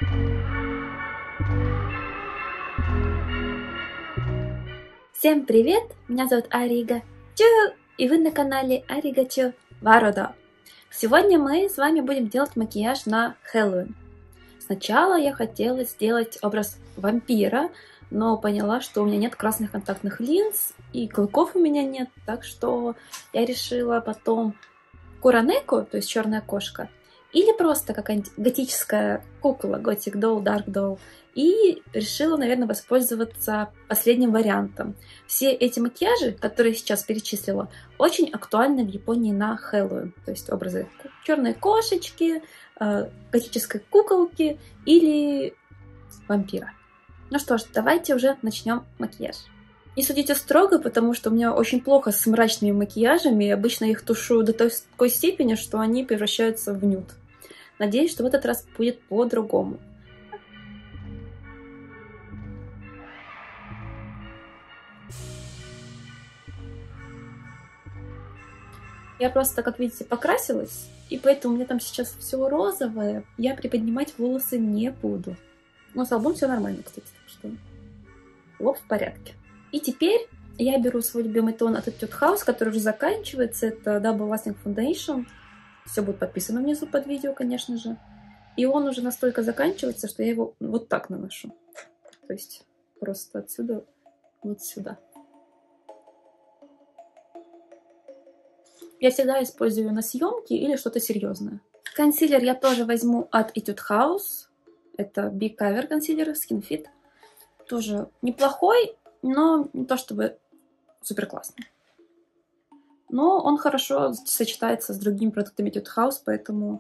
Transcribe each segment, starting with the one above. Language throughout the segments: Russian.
Всем привет! Меня зовут Арига Чу, и вы на канале Арига Чу Вародо. Сегодня мы с вами будем делать макияж на Хэллоуин. Сначала я хотела сделать образ вампира, но поняла, что у меня нет красных контактных линз и клыков у меня нет, так что я решила потом Куранеку, то есть черная кошка, или просто какая-нибудь готическая кукла, Gothic Doll, Dark Doll. И решила, наверное, воспользоваться последним вариантом. Все эти макияжи, которые я сейчас перечислила, очень актуальны в Японии на Хэллоуин. То есть образы черной кошечки, готической куколки или вампира. Ну что ж, давайте уже начнем макияж. Не судите строго, потому что у меня очень плохо с мрачными макияжами, и обычно их тушу до такой степени, что они превращаются в нюд. Надеюсь, что в этот раз будет по-другому. Я просто, как видите, покрасилась, и поэтому у меня там сейчас все розовое. Я приподнимать волосы не буду. Но с лбом все нормально, кстати, так что лоб в порядке. И теперь я беру свой любимый тон от Etude House, который уже заканчивается. Это Double Lasting Foundation. Все будет подписано внизу под видео, конечно же. И он уже настолько заканчивается, что я его вот так наношу. То есть просто отсюда вот сюда. Я всегда использую на съемки или что-то серьезное. Консилер я тоже возьму от Etude House. Это Big Cover консилер Skin Fit. Тоже неплохой, но не то чтобы супер классный. Но он хорошо сочетается с другими продуктами Etude House, поэтому...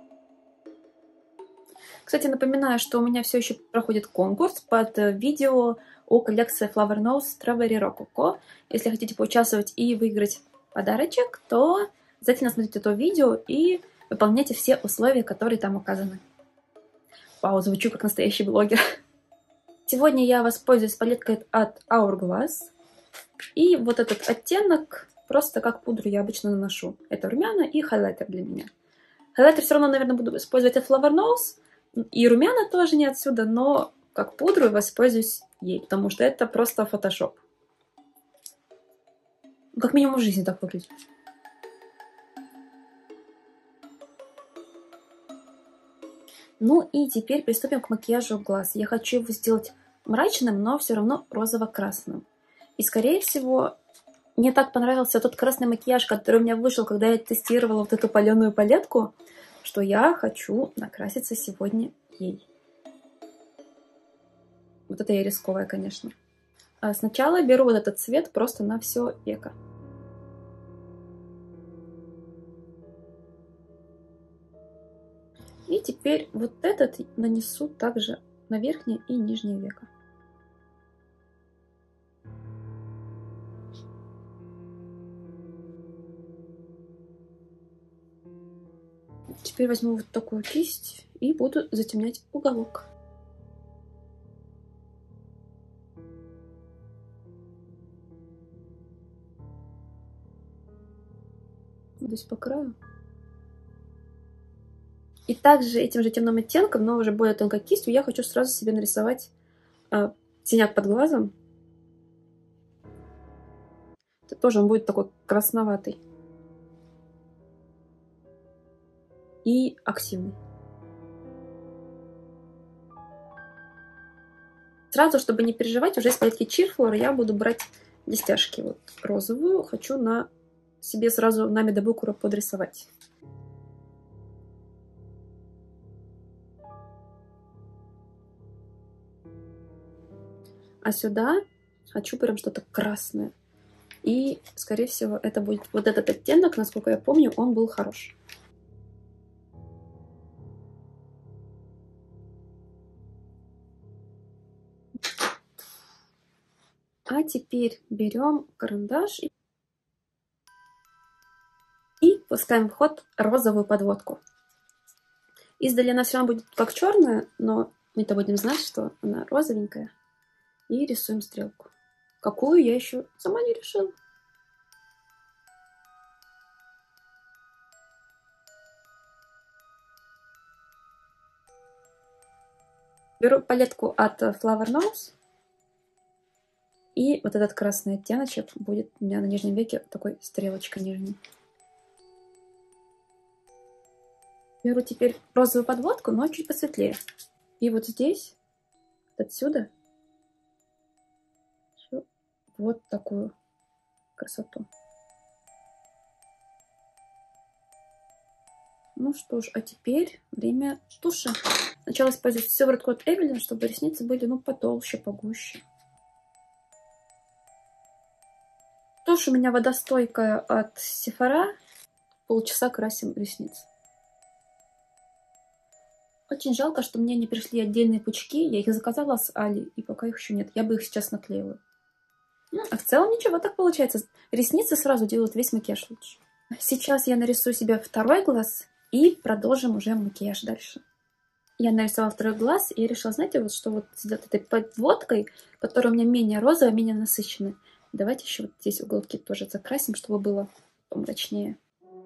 Кстати, напоминаю, что у меня все еще проходит конкурс под видео о коллекции Flower Nose Strawberry Rococo. Если хотите поучаствовать и выиграть подарочек, то обязательно смотрите это видео и выполняйте все условия, которые там указаны. Вау, звучу как настоящий блогер. Сегодня я воспользуюсь палеткой от Hourglass. И вот этот оттенок просто как пудру я обычно наношу. Это румяна и хайлайтер для меня. Хайлайтер все равно, наверное, буду использовать от Flower Nose. И румяна тоже не отсюда, но как пудру воспользуюсь ей, потому что это просто фотошоп. Как минимум в жизни так выглядит. Ну и теперь приступим к макияжу глаз. Я хочу его сделать мрачным, но все равно розово-красным. И скорее всего, мне так понравился тот красный макияж, который у меня вышел, когда я тестировала вот эту паленую палетку, что я хочу накраситься сегодня ей. Вот это я рисковая, конечно. А сначала беру вот этот цвет просто на все веко. И теперь вот этот нанесу также на верхнее и нижнее веко. Теперь возьму вот такую кисть и буду затемнять уголок. Здесь по краю. И также этим же темным оттенком, но уже более тонкой кистью, я хочу сразу себе нарисовать синяк под глазом. Это тоже он будет такой красноватый. И активный. Сразу, чтобы не переживать, уже из палетки Cheerflora я буду брать блестяшки. Вот розовую хочу на себе сразу на медобукура подрисовать. А сюда хочу прям что-то красное. И, скорее всего, это будет вот этот оттенок, насколько я помню, он был хорош. А теперь берем карандаш и пускаем в ход розовую подводку. Издали она все равно будет как черная, но мы-то будем знать, что она розовенькая. И рисуем стрелку. Какую я еще сама не решила. Беру палетку от Flower Nose. И вот этот красный оттеночек будет у меня на нижнем веке такой стрелочкой нижней. Беру теперь розовую подводку, но чуть посветлее. И вот здесь, отсюда, вот такую красоту. Ну что ж, а теперь время туши. Сначала использую сыворотку от Эвелин, чтобы ресницы были, ну, потолще, погуще. Тушь у меня водостойкая от Sephora. Полчаса красим ресницы. Очень жалко, что мне не пришли отдельные пучки. Я их заказала с Али, и пока их еще нет. Я бы их сейчас наклеила. Ну, а в целом ничего, так получается. Ресницы сразу делают весь макияж лучше. Сейчас я нарисую себе второй глаз и продолжим уже макияж дальше. Я нарисовала второй глаз и решила, знаете, вот что вот с этой подводкой, которая у меня менее розовая, менее насыщенная. Давайте еще вот здесь уголки тоже закрасим, чтобы было помрачнее.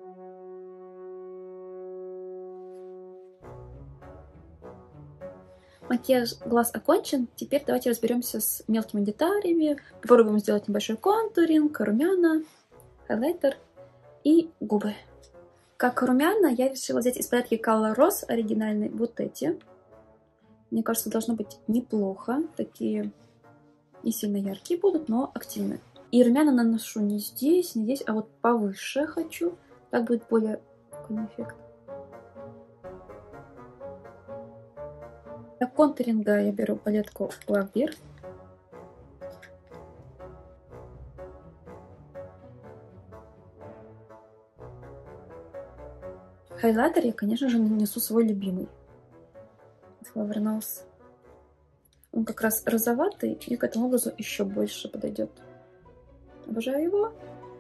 Макияж глаз окончен. Теперь давайте разберемся с мелкими деталями. Попробуем сделать небольшой контуринг, румяна, хайлайтер и губы. Как румяна я решила взять из палетки Color Rose оригинальной вот эти. Мне кажется, должно быть неплохо. Такие не сильно яркие будут, но активные. И румяна наношу не здесь, не здесь, а вот повыше хочу. Так будет более такой эффект. Для контуринга я беру палетку Love Beer. Хайлайтер я, конечно же, нанесу свой любимый. Flower Nose. Он как раз розоватый и к этому образу еще больше подойдет. Обожаю его.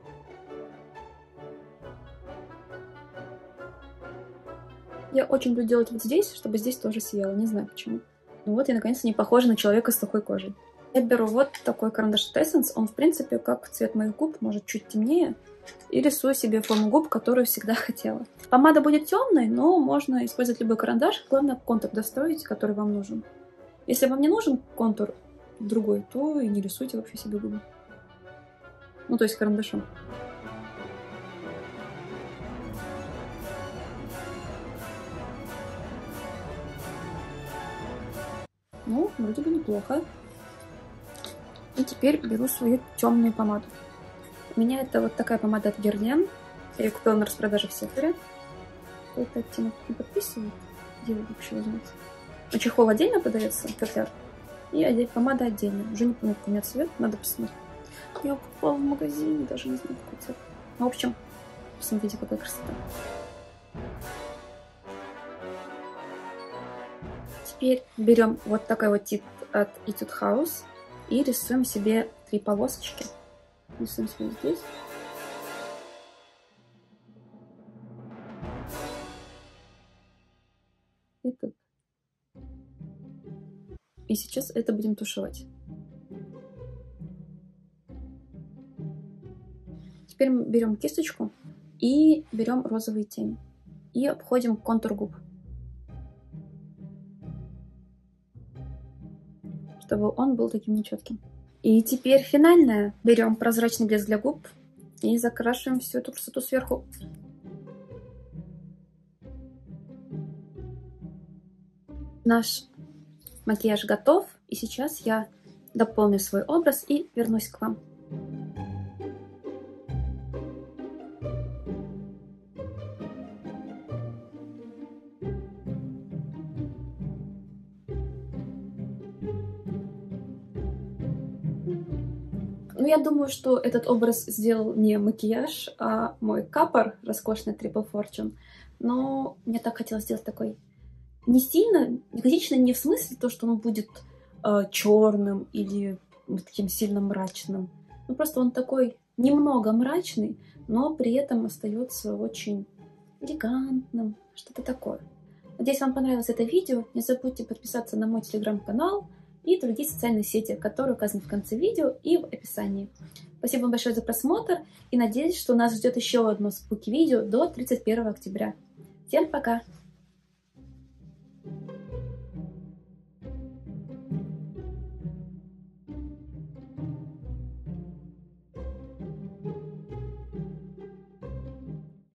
Я очень люблю делать вот здесь, чтобы здесь тоже сияло. Не знаю почему. Ну вот я наконец-то не похожа на человека с сухой кожей. Я беру вот такой карандаш Essence. Он в принципе как цвет моих губ, может чуть темнее. И рисую себе форму губ, которую всегда хотела. Помада будет темной, но можно использовать любой карандаш. Главное контур достроить, который вам нужен. Если вам не нужен контур другой, то и не рисуйте вообще себе губы. Ну то есть карандашом. Ну, вроде бы неплохо. И теперь беру свою темную помаду. У меня это вот такая помада от Guerlain. Я ее купила на распродаже в Sephora. Какой-то оттенок не подписывает. Где вы вообще возьмете? Но чехол отдельно подается, футляр. И помада отдельно. Уже не помню, какой у меня цвет. Надо посмотреть. Я покупала в магазине, даже не знаю, какой цвет. Ну, в общем, посмотрите, какая красота. Теперь берем вот такой вот тип от Etude House и рисуем себе 3 полосочки. Рисуем себе здесь. И тут. И сейчас это будем тушевать. Теперь мы берем кисточку и берем розовые тени. И обходим контур губ. Чтобы он был таким нечетким. И теперь финальное. Берем прозрачный блеск для губ и закрашиваем всю эту красоту сверху. Наш макияж готов. И сейчас я дополню свой образ и вернусь к вам. Ну, я думаю, что этот образ сделал не макияж, а мой капор, роскошный Triple Fortune. Но мне так хотелось сделать такой не сильно, экзотично не в смысле то, что он будет черным или таким сильно мрачным. Ну, просто он такой немного мрачный, но при этом остается очень элегантным, что-то такое. Надеюсь, вам понравилось это видео. Не забудьте подписаться на мой телеграм-канал и другие социальные сети, которые указаны в конце видео и в описании. Спасибо вам большое за просмотр и надеюсь, что нас ждет еще одно спуки видео до 31 октября. Всем пока!